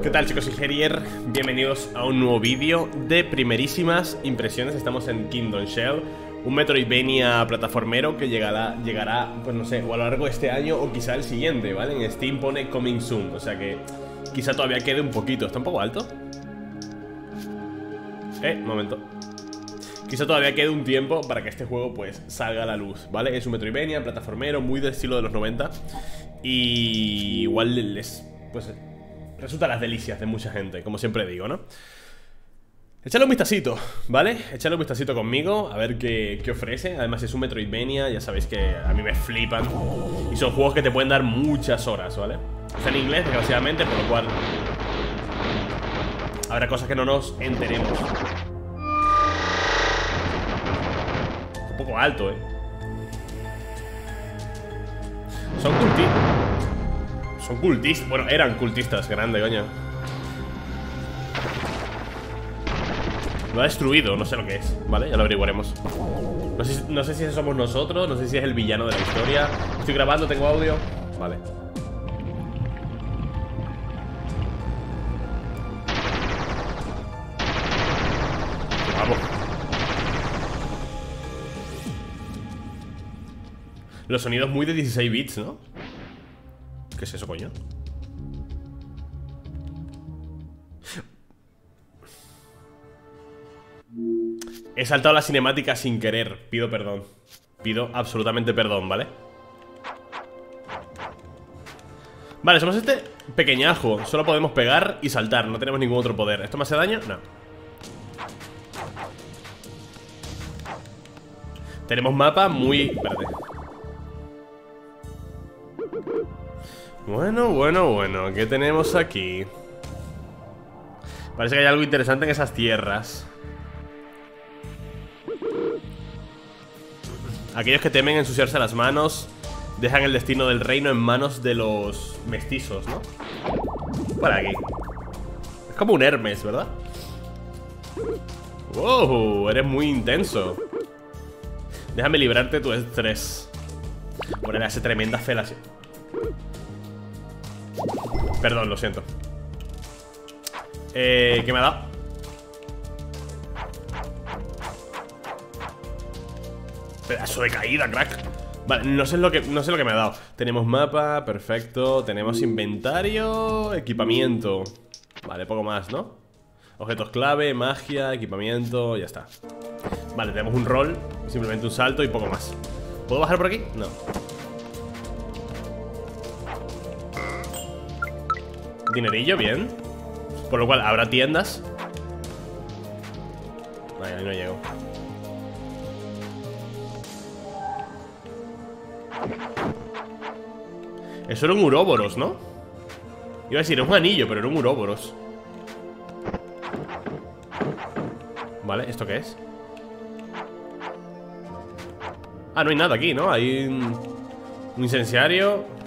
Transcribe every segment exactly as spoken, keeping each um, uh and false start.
¿Qué tal, chicos? Soy Gerier, bienvenidos a un nuevo vídeo de primerísimas impresiones. Estamos en Kingdom Shell, un Metroidvania plataformero que llegará, llegará, pues no sé, o a lo largo de este año o quizá el siguiente, ¿vale? En Steam pone Coming Soon, o sea que quizá todavía quede un poquito. ¿Está un poco alto? Eh, un momento. Quizá todavía quede un tiempo para que este juego pues salga a la luz, ¿vale? Es un Metroidvania plataformero muy del estilo de los noventa. Y igual les, pues, resulta las delicias de mucha gente, como siempre digo, ¿no? Echadle un vistacito, ¿vale? Echadle un vistacito conmigo, a ver qué, qué ofrece. Además es un Metroidvania, ya sabéis que a mí me flipan. Y son juegos que te pueden dar muchas horas, ¿vale? Está en inglés, desgraciadamente, por lo cual habrá cosas que no nos enteremos. Un poco alto, ¿eh? Son cultistas. Son cultistas. Bueno, eran cultistas. Grande, coño. Lo ha destruido, no sé lo que es. Vale, ya lo averiguaremos. No sé, no sé si somos nosotros. No sé si es el villano de la historia. Estoy grabando, tengo audio. Vale. Vamos. Los sonidos muy de dieciséis bits, ¿no? ¿Qué es eso, coño? He saltado la cinemática sin querer. Pido perdón. Pido absolutamente perdón, ¿vale? Vale, somos este pequeñajo. Solo podemos pegar y saltar. No tenemos ningún otro poder. ¿Esto me hace daño? No. Tenemos mapa muy... Espérate. Bueno, bueno, bueno, ¿qué tenemos aquí? Parece que hay algo interesante en esas tierras. Aquellos que temen ensuciarse las manos dejan el destino del reino en manos de los mestizos, ¿no? Por aquí. Es como un Hermes, ¿verdad? Wow, eres muy intenso. Déjame librarte de tu estrés. Poner a esa tremenda felación. Perdón, lo siento. Eh, ¿qué me ha dado? Pedazo de caída, crack. Vale, no sé lo que, no sé lo que me ha dado. Tenemos mapa, perfecto. Tenemos inventario, equipamiento. Vale, poco más, ¿no? Objetos clave, magia, equipamiento, ya está. Vale, tenemos un rol, simplemente un salto y poco más. ¿Puedo bajar por aquí? No. Dinerillo, bien. Por lo cual habrá tiendas. Vale, ahí no llego. Eso era un Uroboros, ¿no? Iba a decir, es un anillo, pero era un Uroboros. Vale, ¿esto qué es? Ah, no hay nada aquí, ¿no? Hay un, un incenciario.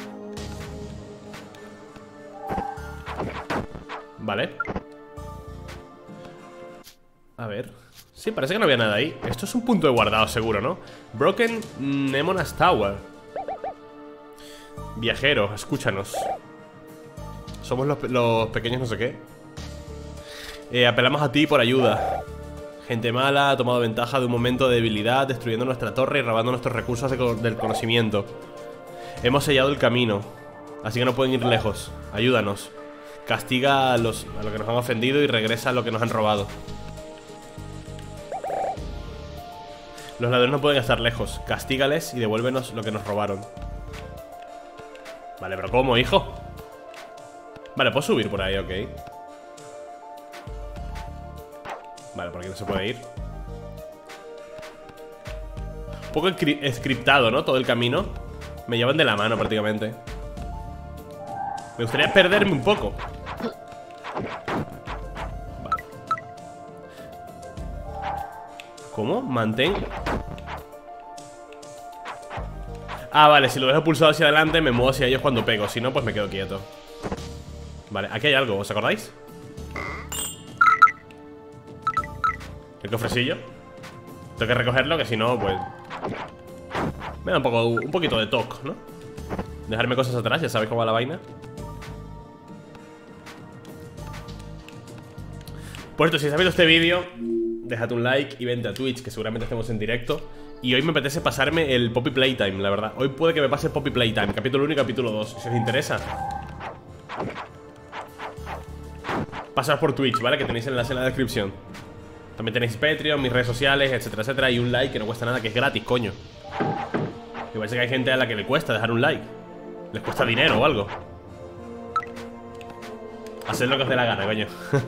Vale. A ver. Sí, parece que no había nada ahí. Esto es un punto de guardado seguro, ¿no? Broken Nemonas Tower. Viajero, escúchanos. Somos los, los pequeños no sé qué. eh, Apelamos a ti por ayuda. Gente mala ha tomado ventaja de un momento de debilidad, destruyendo nuestra torre y robando nuestros recursos de, del conocimiento. Hemos sellado el camino, así que no pueden ir lejos. Ayúdanos. Castiga a los, a los que nos han ofendido y regresa a lo que nos han robado. Los ladrones no pueden estar lejos. Castígales y devuélvenos lo que nos robaron. Vale, pero ¿cómo, hijo? Vale, puedo subir por ahí, ok. Vale, por aquí no se puede ir. Un poco scriptado, ¿no? Todo el camino. Me llevan de la mano prácticamente. Me gustaría perderme un poco. Vale. ¿Cómo? Mantén. Ah, vale, si lo dejo pulsado hacia adelante me muevo hacia ellos cuando pego. Si no, pues me quedo quieto. Vale, aquí hay algo, ¿os acordáis? El cofrecillo. Tengo que recogerlo, que si no, pues me da un poco, un poquito de toque, ¿no? Dejarme cosas atrás, ya sabéis cómo va la vaina. Por cierto, si has visto este vídeo, déjate un like y vente a Twitch, que seguramente estemos en directo. Y hoy me apetece pasarme el Poppy Playtime, la verdad. Hoy puede que me pase Poppy Playtime, capítulo uno y capítulo dos, si os interesa. Pasaos por Twitch, ¿vale? Que tenéis el enlace en la descripción. También tenéis Patreon, mis redes sociales, etcétera, etcétera. Y un like que no cuesta nada, que es gratis, coño. Igual sé que hay gente a la que le cuesta dejar un like. Les cuesta dinero o algo. Haced lo que os dé la gana, coño.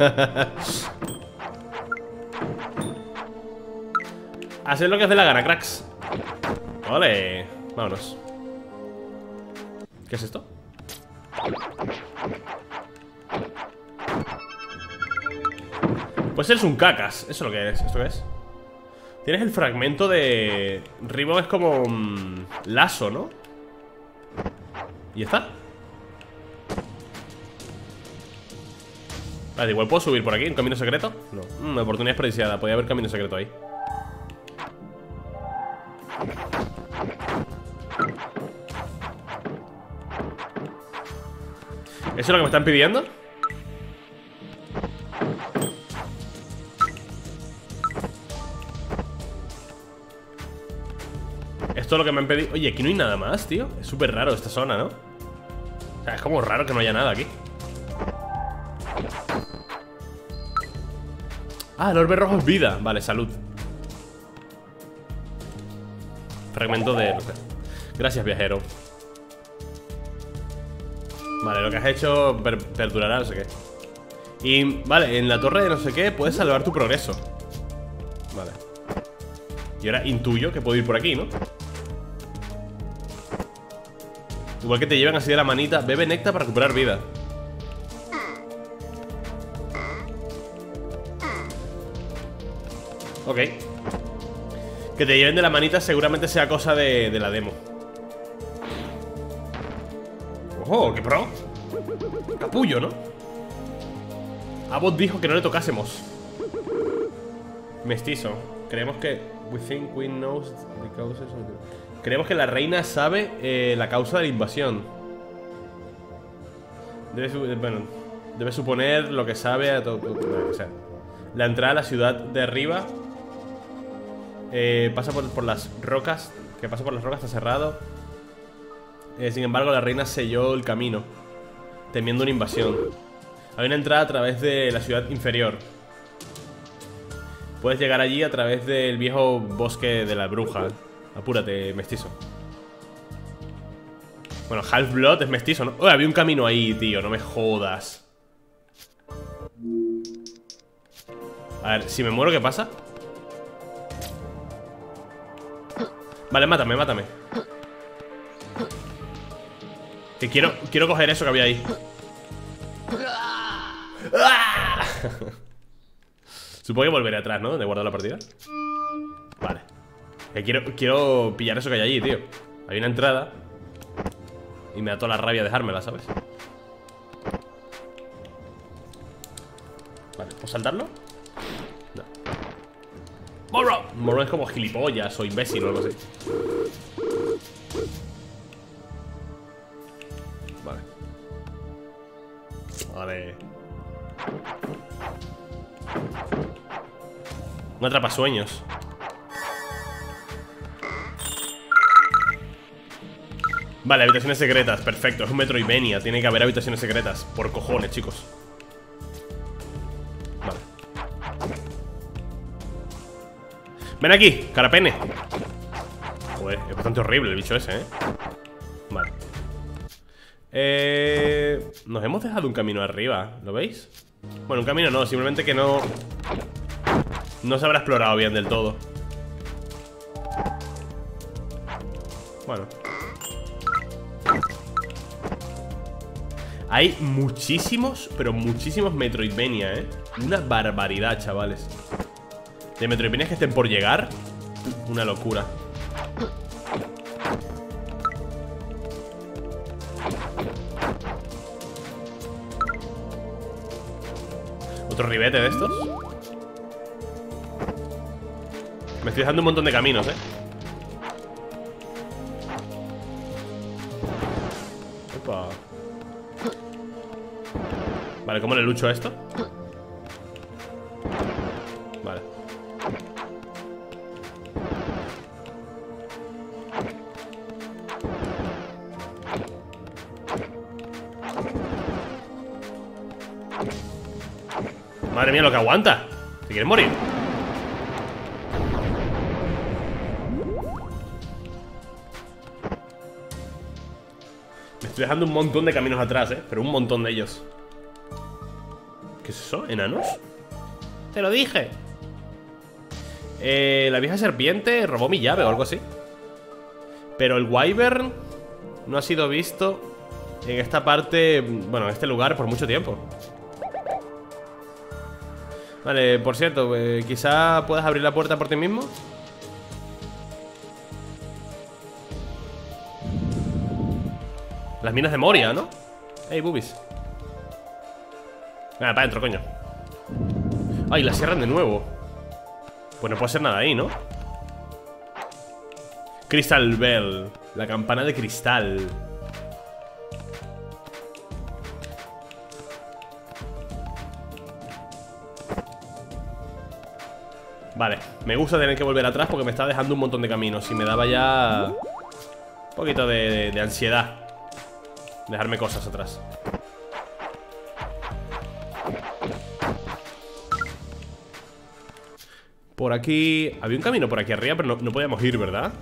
Haced lo que os dé la gana, cracks. Vale, vámonos. ¿Qué es esto? Pues eres un cacas. Eso es lo que eres. ¿Esto qué es? Tienes el fragmento de... Ribbon es como... Um, lazo, ¿no? Y ya está. Vale, igual puedo subir por aquí, un camino secreto. No, mm, oportunidad desperdiciada. Podría haber camino secreto ahí. ¿Eso es lo que me están pidiendo? Esto es lo que me han pedido. Oye, aquí no hay nada más, tío. Es súper raro esta zona, ¿no? O sea, es como raro que no haya nada aquí. Ah, el orbe rojo es vida. Vale, salud. Fragmento de... Gracias, viajero. Vale, lo que has hecho per perdurará, no sé qué. Y, vale, en la torre de no sé qué puedes salvar tu progreso. Vale. Y ahora intuyo que puedo ir por aquí, ¿no? Igual que te llevan así de la manita. Bebe néctar para recuperar vida. Ok. Que te lleven de la manita seguramente sea cosa de, de la demo. ¡Ojo! ¡Qué pro! Capullo, ¿no? Abbott dijo que no le tocásemos. Mestizo. Creemos que... We think we know the causes of the... Creemos que la reina sabe eh, la causa de la invasión. Debe, bueno, debe suponer lo que sabe a todo, o sea, la entrada a la ciudad de arriba eh, pasa por, por las rocas. Que pasa por las rocas, está cerrado. eh, Sin embargo, la reina selló el camino, temiendo una invasión. Hay una entrada a través de la ciudad inferior. Puedes llegar allí a través del viejo bosque de la bruja. Apúrate, mestizo. Bueno, Half-Blood es mestizo, ¿no? Oye, había un camino ahí, tío, no me jodas. A ver, si me muero, ¿qué pasa? Vale, mátame, mátame. Que quiero, quiero coger eso que había ahí. Supongo que volveré atrás, ¿no? Donde he guardado la partida. Vale. Que quiero, quiero pillar eso que hay allí, tío. Hay una entrada y me da toda la rabia dejármela, ¿sabes? Vale, ¿puedo saltarlo? No. ¡Morro! Morro es como gilipollas o imbécil o algo así. Vale. Vale. Un atrapasueños. Vale, habitaciones secretas, perfecto. Es un Metroidvania, tiene que haber habitaciones secretas. Por cojones, chicos. Vale. Ven aquí, carapene. Joder, es bastante horrible el bicho ese, ¿eh? Vale. Eh... Nos hemos dejado un camino arriba, ¿lo veis? Bueno, un camino no, simplemente que no... No se habrá explorado bien del todo. Bueno. Hay muchísimos, pero muchísimos Metroidvania, ¿eh? Una barbaridad, chavales. De Metroidvania que estén por llegar. Una locura. Otro ribete de estos. Me estoy dejando un montón de caminos, ¿eh? Opa. Vale, ¿cómo le lucho a esto? Madre mía, lo que aguanta. ¿Te quieres morir? Me estoy dejando un montón de caminos atrás, eh. Pero un montón de ellos. ¿Qué es eso? ¿Enanos? Te lo dije. eh, La vieja serpiente robó mi llave o algo así. Pero el wyvern no ha sido visto en esta parte, bueno, en este lugar por mucho tiempo. Vale, por cierto, eh, quizá puedas abrir la puerta por ti mismo. Las minas de Moria, ¿no? Ey, boobies. Venga, para adentro, coño. Ay, la cierran de nuevo. Pues no puede ser nada ahí, ¿no? Crystal Bell, la campana de cristal. Vale, me gusta tener que volver atrás porque me está dejando un montón de caminos y me daba ya un poquito de, de, de ansiedad dejarme cosas atrás. Por aquí... Había un camino por aquí arriba, pero no, no podíamos ir, ¿verdad?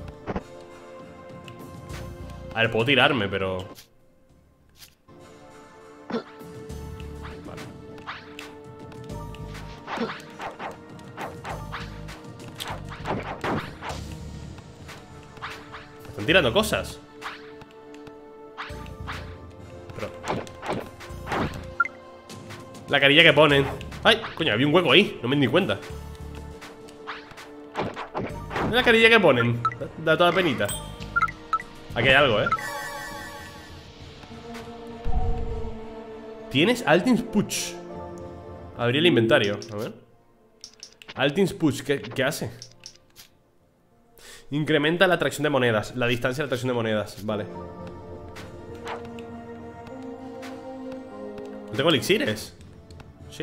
A ver, puedo tirarme, pero... Vale. Están tirando cosas. Pero... La carilla que ponen. ¡Ay! Coño, había un hueco ahí. No me di ni cuenta. La carilla que ponen. Da toda penita. Aquí hay algo, ¿eh? Tienes Altin's Puch. Abrí el inventario, a ver. Altin's Puch, ¿qué, qué hace? Incrementa la atracción de monedas. La distancia de la atracción de monedas, vale. No tengo elixires. Shit.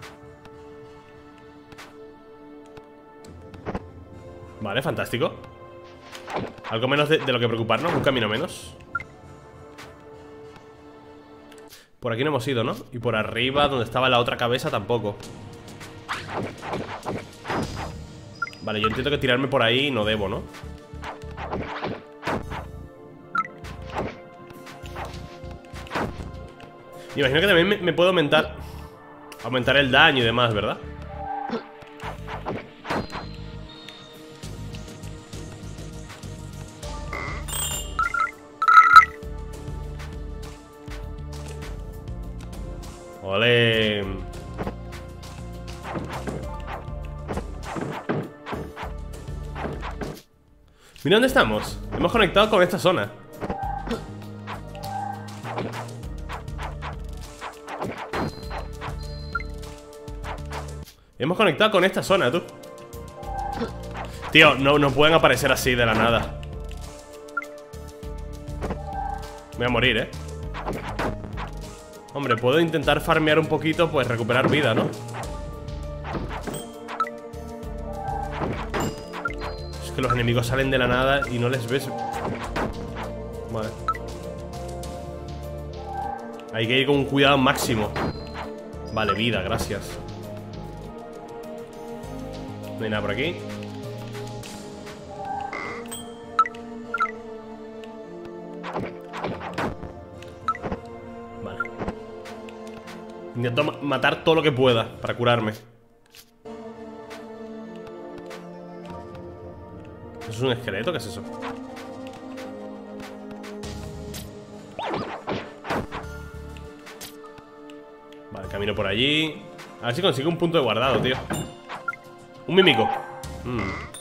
Vale, fantástico. Algo menos de, de lo que preocuparnos. Un camino menos. Por aquí no hemos ido, ¿no? Y por arriba, donde estaba la otra cabeza, tampoco. Vale, yo entiendo que tirarme por ahí no debo, ¿no? Me imagino que también me, me puedo aumentar Aumentar el daño y demás, ¿verdad? Ole. Mira dónde estamos. Hemos conectado con esta zona. Hemos conectado con esta zona, tú. Tío, no, no pueden aparecer así de la nada. Voy a morir, eh. Hombre, puedo intentar farmear un poquito, pues recuperar vida, ¿no? Es que los enemigos salen de la nada y no les ves. Vale. Hay que ir con un cuidado máximo. Vale, vida, gracias. No hay nada por aquí. Vale. Intento ma- matar todo lo que pueda para curarme. ¿Eso es un esqueleto? ¿Qué es eso? Vale, camino por allí. A ver si consigo un punto de guardado, tío. Un mímico. mm.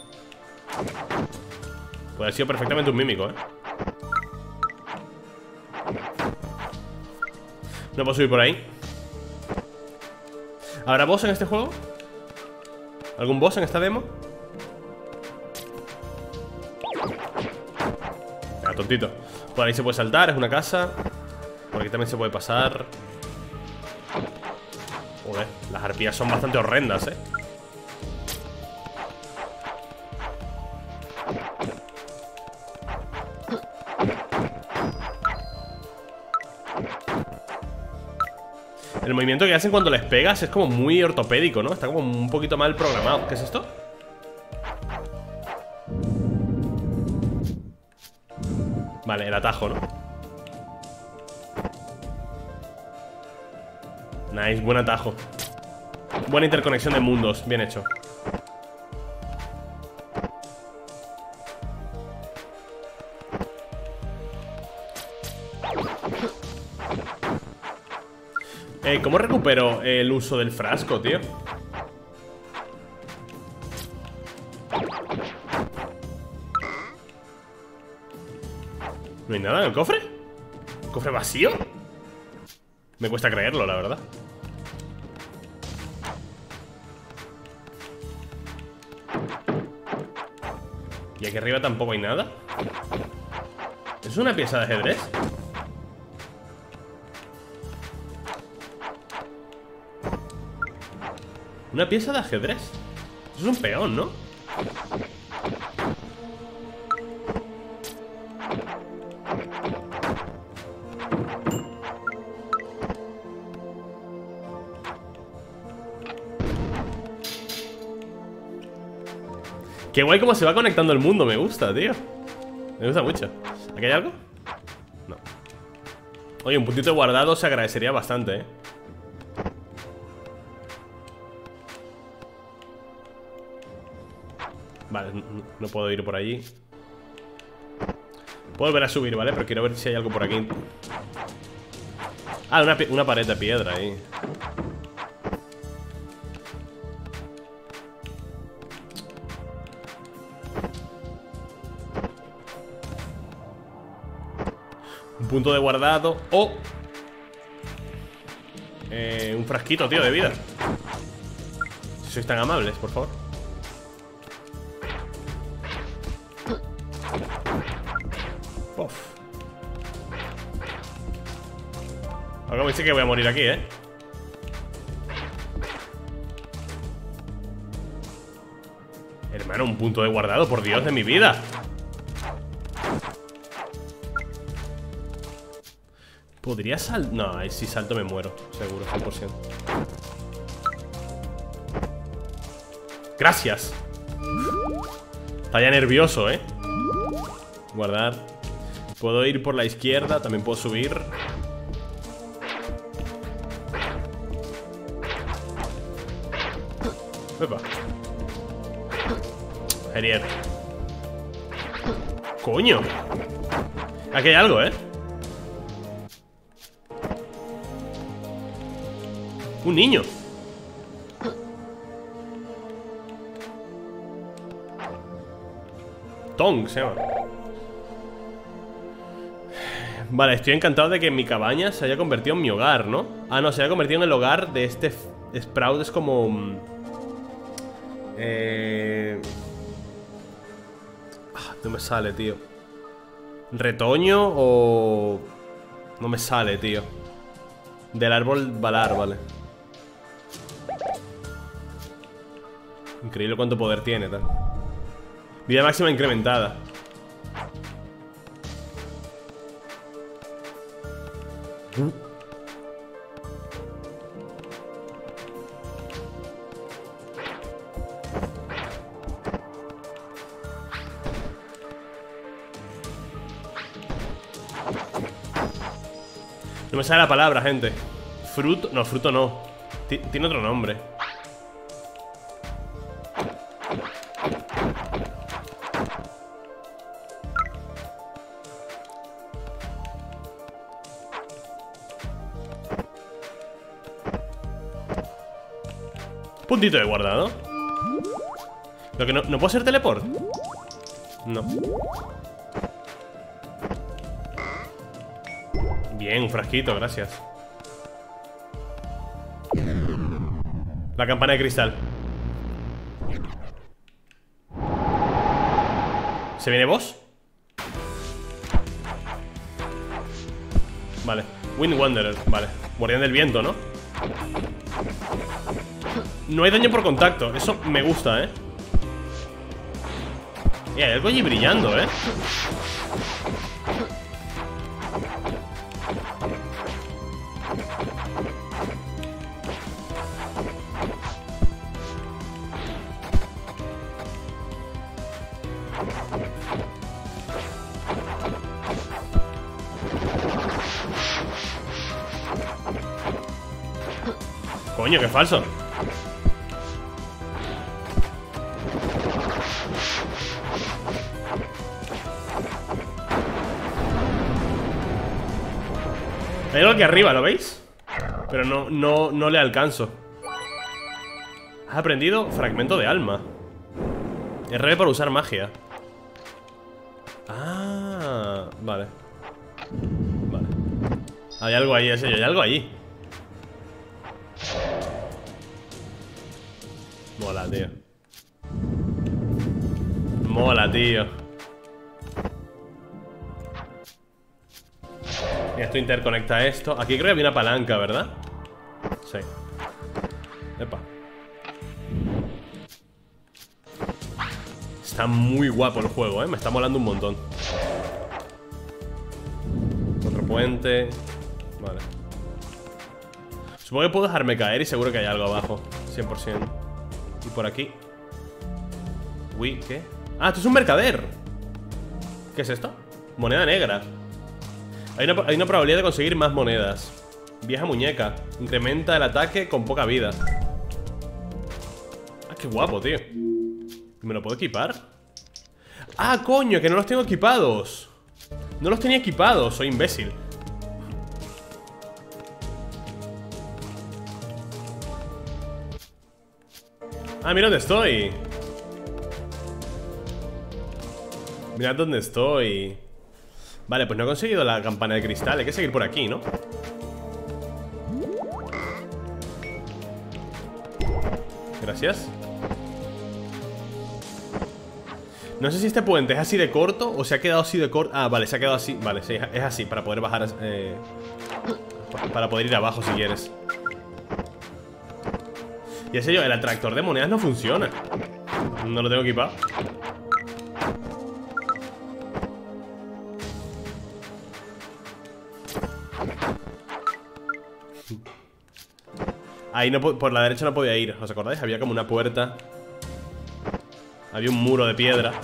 Puede haber sido perfectamente un mímico, eh. No puedo subir por ahí. ¿Habrá boss en este juego? ¿Algún boss en esta demo? Ah, tontito. Por ahí se puede saltar, es una casa. Por aquí también se puede pasar. Joder, las arpías son bastante horrendas, eh. El movimiento que hacen cuando les pegas es como muy ortopédico, ¿no? Está como un poquito mal programado. ¿Qué es esto? Vale, el atajo, ¿no? Nice, buen atajo. Buena interconexión de mundos, bien hecho. Eh, ¿cómo recupero el uso del frasco, tío? ¿No hay nada en el cofre? ¿Cofre vacío? Me cuesta creerlo, la verdad. Y aquí arriba tampoco hay nada. ¿Es una pieza de ajedrez? Una pieza de ajedrez. Eso es un peón, ¿no? Qué guay cómo se va conectando el mundo, me gusta, tío. Me gusta mucho. ¿Aquí hay algo? No. Oye, un puntito de guardado se agradecería bastante, eh. Vale, no, no puedo ir por allí. Puedo volver a subir, ¿vale? Pero quiero ver si hay algo por aquí. Ah, una, una pared de piedra ahí. Un punto de guardado o eh, un frasquito, tío, de vida. Si sois tan amables, por favor. Uf. Ahora me dice que voy a morir aquí, ¿eh? Hermano, un punto de guardado, por Dios de mi vida. ¿Podría saltar? No, ahí si salto me muero, seguro, cien por ciento. Gracias. Está ya nervioso, ¿eh? Guardar. Puedo ir por la izquierda, también puedo subir. Epa. Genial. Coño. Aquí hay algo, ¿eh? Un niño. Tong se llama. Vale, estoy encantado de que mi cabaña se haya convertido en mi hogar, ¿no? Ah, no, se haya convertido en el hogar de este Sprout. Es como... Eh... Ah, no me sale, tío. ¿Retoño o...? No me sale, tío. Del árbol balar, vale. Increíble cuánto poder tiene, tal. Vida máxima incrementada. Uh. No me sale la palabra, gente. Fruto, no, fruto no. T- Tiene otro nombre. Puntito de guardado. Lo que no, ¿no puedo hacer teleport? No. Bien, un frasquito, gracias. La campana de cristal. ¿Se viene boss? Vale. Wind Wanderer, vale. Guardián del viento, ¿no? No hay daño por contacto. Eso me gusta, ¿eh? Y hay algo allí brillando, ¿eh? Coño, qué falso. Hay algo aquí arriba, ¿lo veis? Pero no, no, no le alcanzo. Has aprendido fragmento de alma. R para usar magia. Ah, vale. Vale. Hay algo ahí, ese, hay algo ahí. Mola, tío. Mola, tío. Y esto interconecta esto. Aquí creo que había una palanca, ¿verdad? Sí. Epa. Está muy guapo el juego, ¿eh? Me está molando un montón. Otro puente. Vale. Supongo que puedo dejarme caer y seguro que hay algo abajo. cien por ciento. Y por aquí. Uy, ¿qué? Ah, esto es un mercader. ¿Qué es esto? Moneda negra. Hay una, hay una probabilidad de conseguir más monedas. Vieja muñeca. Incrementa el ataque con poca vida. Ah, qué guapo, tío. ¿Me lo puedo equipar? Ah, coño, que no los tengo equipados. No los tenía equipados, soy imbécil. Ah, mira dónde estoy. Mirad dónde estoy. Vale, pues no he conseguido la campana de cristal. Hay que seguir por aquí, ¿no? Gracias. No sé si este puente es así de corto o se ha quedado así de corto. Ah, vale, se ha quedado así. Vale, sí, es así, para poder bajar eh, para poder ir abajo si quieres. Y ese yo, el atractor de monedas no funciona. No lo tengo equipado. Ahí no, por la derecha no podía ir. ¿Os acordáis? Había como una puerta. Había un muro de piedra.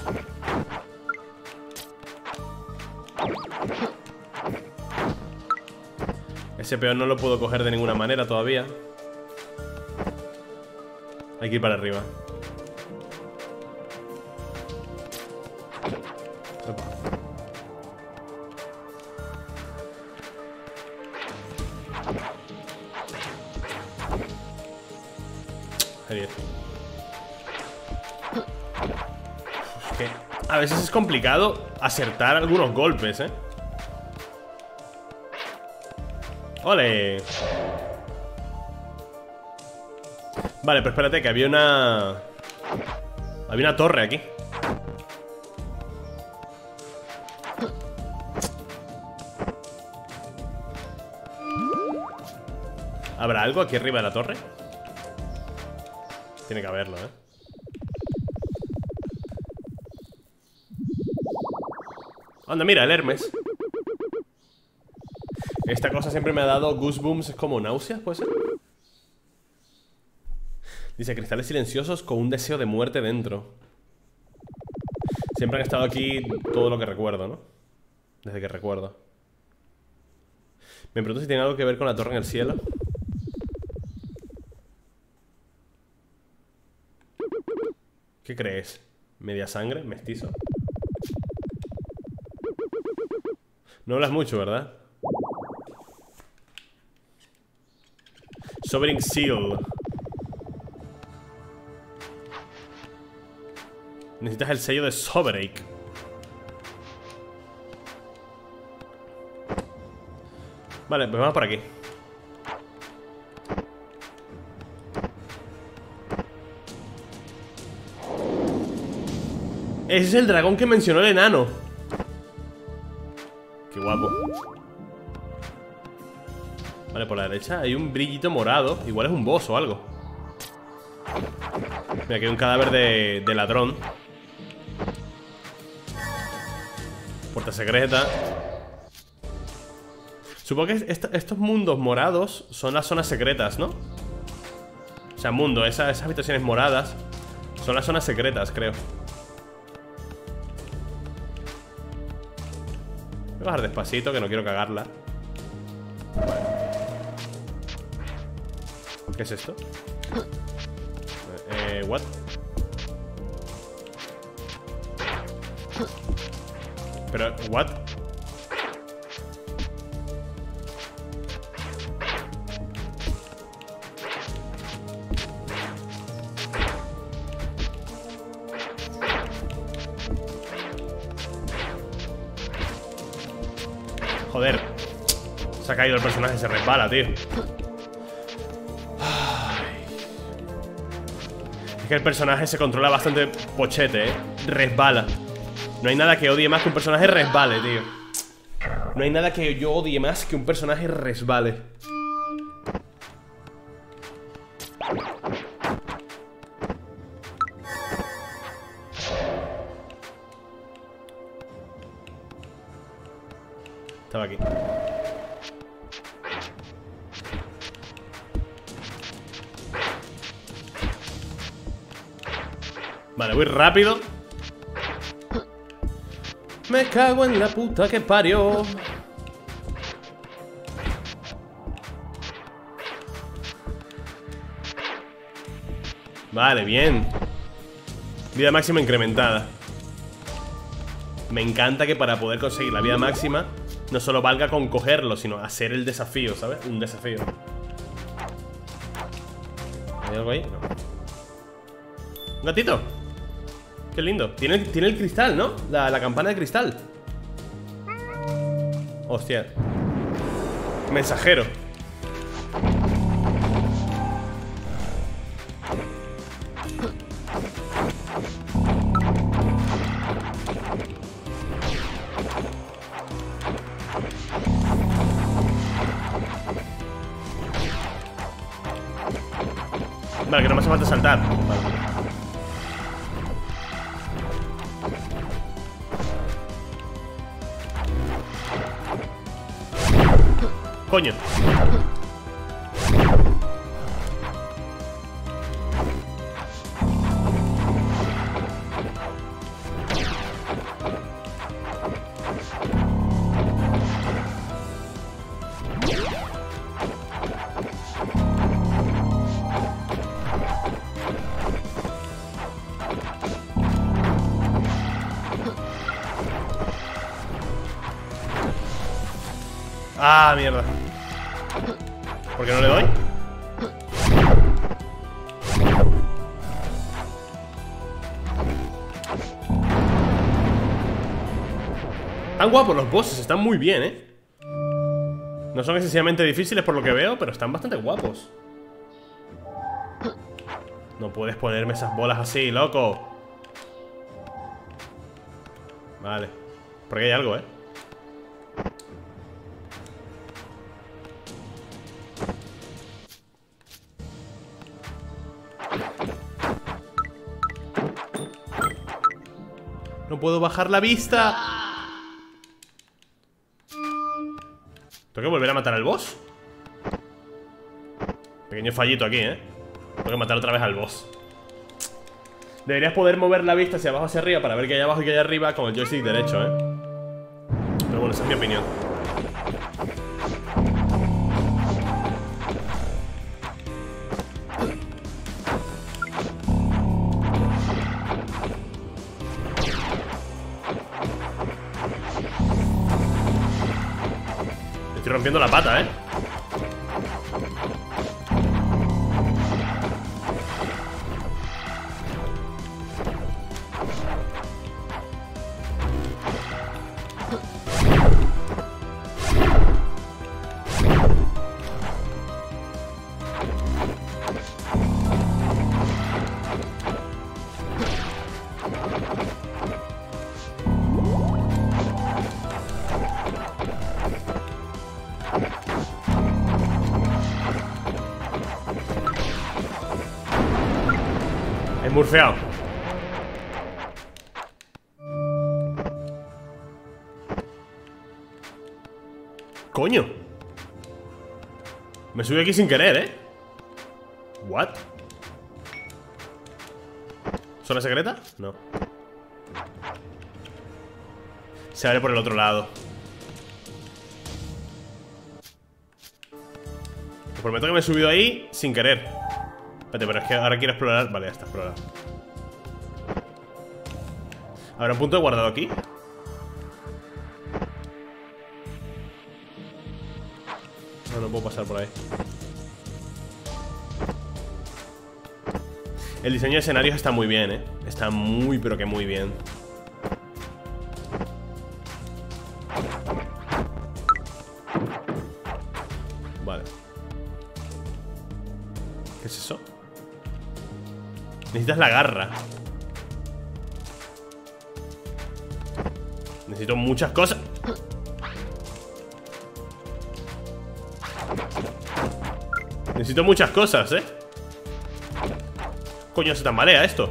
Ese peón no lo puedo coger de ninguna manera todavía. Hay que ir para arriba. Opa. Genial. Es que a veces es complicado acertar algunos golpes, ¿eh? ¡Ole! Vale, pero espérate, que había una... Había una torre aquí. ¿Habrá algo aquí arriba de la torre? Tiene que haberlo, ¿eh? Anda, mira, el Hermes. Esta cosa siempre me ha dado goosebumps, es como náuseas, ¿puede ser? Dice, cristales silenciosos con un deseo de muerte dentro. Siempre han estado aquí todo lo que recuerdo, ¿no? Desde que recuerdo. Me pregunto si tiene algo que ver con la torre en el cielo. ¿Qué crees? ¿Media sangre? ¿Mestizo? No hablas mucho, ¿verdad? Sovereign Seal. Necesitas el sello de Sovereign. Vale, pues vamos por aquí. Ese es el dragón que mencionó el enano. Qué guapo. Vale, por la derecha hay un brillito morado. Igual es un boss o algo. Mira, aquí hay un cadáver de, de ladrón. Puerta secreta. Supongo que esta, estos mundos morados son las zonas secretas, ¿no? O sea, mundo, esa, esas habitaciones moradas son las zonas secretas, creo. Voy a bajar despacito, que no quiero cagarla. ¿Qué es esto? Eh, what? Pero, what? Joder. Se ha caído el personaje, se resbala, tío. Ay. Es que el personaje se controla bastante pochete, eh. Resbala. No hay nada que odie más que un personaje resbale, tío. No hay nada que yo odie más que un personaje resbale. Estaba aquí. Vale, voy rápido. Me cago en la puta que parió. Vale, bien. Vida máxima incrementada. Me encanta que para poder conseguir la vida máxima no solo valga con cogerlo, sino hacer el desafío, ¿sabes? Un desafío. ¿Hay algo ahí? No. ¿Un gatito? Qué lindo. Tiene, tiene el cristal, ¿no? La, la campana de cristal. Hostia. Mensajero. Vale, que no me hace falta saltar. Vale. Coño. Ah, mierda. ¿Por qué no le doy? Están guapos los bosses, están muy bien, ¿eh? No son excesivamente difíciles por lo que veo, pero están bastante guapos. No puedes ponerme esas bolas así, loco. Vale. Porque hay algo, ¿eh? No puedo bajar la vista. ¿Tengo que volver a matar al boss? Pequeño fallito aquí, ¿eh? Tengo que matar otra vez al boss. Deberías poder mover la vista hacia abajo, hacia arriba, para ver qué hay abajo y qué hay arriba con el joystick derecho, ¿eh? Pero bueno, esa es mi opinión. Estoy rompiendo la pata, ¿eh? Es murfeado. Coño. Me subí aquí sin querer, ¿eh? What? ¿Zona secreta? No. Se abre por el otro lado. prometo que me he subido ahí sin querer. Espérate, pero es que ahora quiero explorar. Vale, ya está explorado. ¿Habrá un punto de guardado aquí? No, no puedo pasar por ahí. El diseño de escenarios está muy bien, eh. Está muy, pero que muy bien. Vale. ¿Qué es eso? Necesitas la garra. Necesito muchas cosas. Necesito muchas cosas, eh. Coño, se tambalea esto.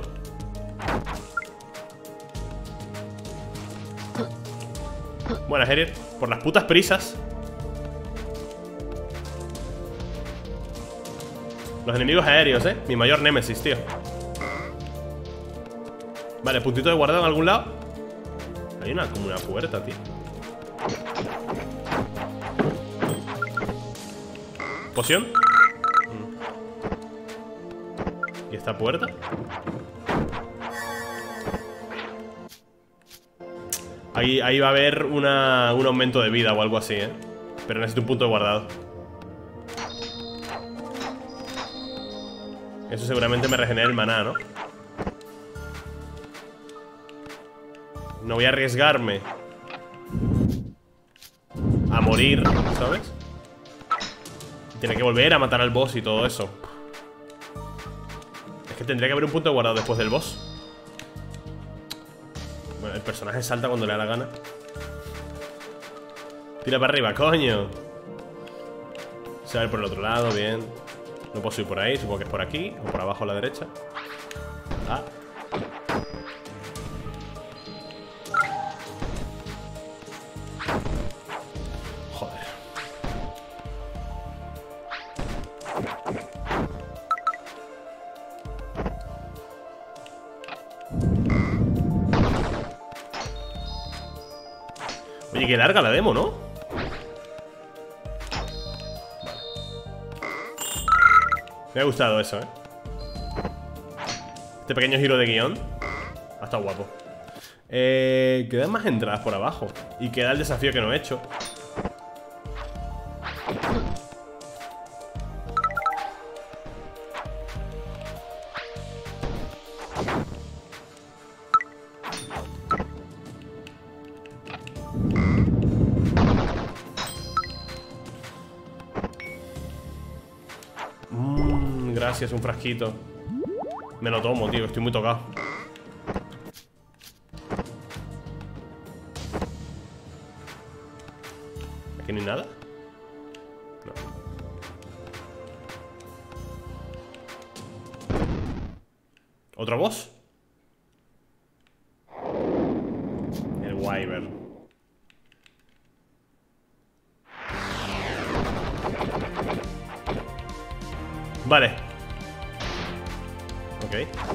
Buenas, Herier. Por las putas prisas. Los enemigos aéreos, eh. Mi mayor némesis, tío. Vale, puntito de guardado en algún lado. Hay una, como una puerta, tío. ¿Poción? ¿Y esta puerta? Ahí, ahí va a haber una, un aumento de vida o algo así, ¿eh? Pero necesito un punto de guardado. Eso seguramente me regenera el maná, ¿no? No voy a arriesgarme a morir, ¿sabes? Tiene que volver a matar al boss y todo eso. Es que tendría que haber un punto de guardado después del boss. Bueno, el personaje salta cuando le da la gana. Tira para arriba, coño. Se va a ir por el otro lado, bien. No puedo subir por ahí, supongo que es por aquí. O por abajo a la derecha. Ah. Joder. Oye, qué larga la demo, ¿no? Vale. Me ha gustado eso, ¿eh? Este pequeño giro de guión ha estado guapo. Eh, quedan más entradas por abajo. Y queda el desafío que no he hecho. Mmm, gracias, un frasquito. Me lo tomo, tío, estoy muy tocado. ¿Aquí no hay nada? No. ¿Otro boss? El Wyvern. Vale. Ok.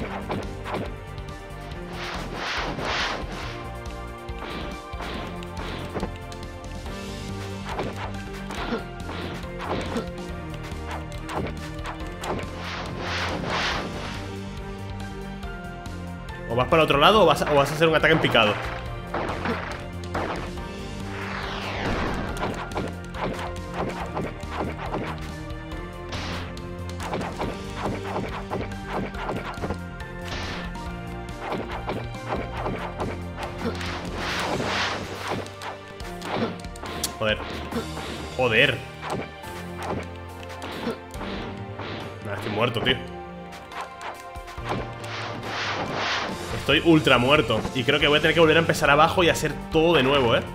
O vas para el otro lado o vas, a, o vas a hacer un ataque en picado. Joder. Joder. Nah, estoy muerto, tío. Estoy ultra muerto. Y creo que voy a tener que volver a empezar abajo y hacer todo de nuevo, ¿eh?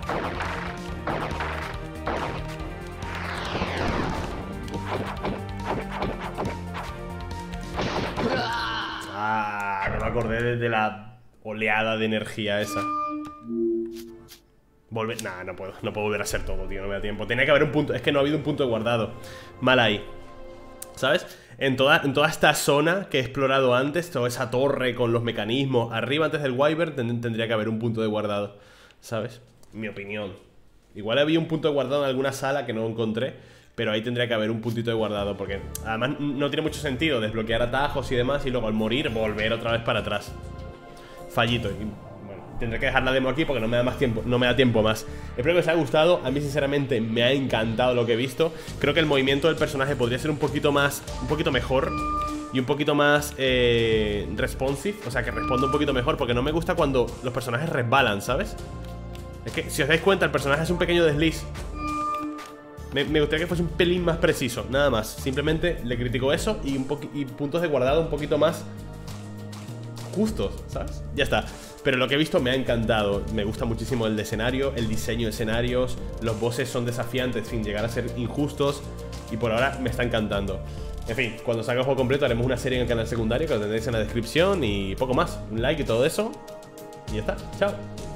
Ah, no me acordé de la oleada de energía esa. Volver... Nah, no puedo, no puedo volver a hacer todo, tío, no me da tiempo. Tenía que haber un punto, es que no ha habido un punto de guardado. Mal ahí, ¿sabes? En toda, en toda esta zona que he explorado antes, toda esa torre con los mecanismos, arriba antes del Wyvern ten, tendría que haber un punto de guardado, ¿sabes? Mi opinión. Igual había un punto de guardado en alguna sala que no encontré, pero ahí tendría que haber un puntito de guardado, porque además no tiene mucho sentido desbloquear atajos y demás y luego al morir volver otra vez para atrás. Fallito. Y bueno, tendré que dejar la demo aquí porque no me da más tiempo, no me da tiempo más. Espero que os haya gustado. A mí sinceramente me ha encantado lo que he visto. Creo que el movimiento del personaje podría ser un poquito más, un poquito mejor y un poquito más eh, responsive, o sea, que responda un poquito mejor, porque no me gusta cuando los personajes resbalan, ¿sabes? Es que, si os dais cuenta, el personaje es un pequeño desliz. Me, me gustaría que fuese un pelín más preciso, nada más. Simplemente le critico eso y, un y puntos de guardado un poquito más justos, ¿sabes? Ya está. Pero lo que he visto me ha encantado. Me gusta muchísimo el de escenario, el diseño de escenarios. Los bosses son desafiantes sin llegar a ser injustos. Y por ahora me está encantando. En fin, cuando salga el juego completo haremos una serie en el canal secundario que lo tendréis en la descripción y poco más. Un like y todo eso. Y ya está. Chao.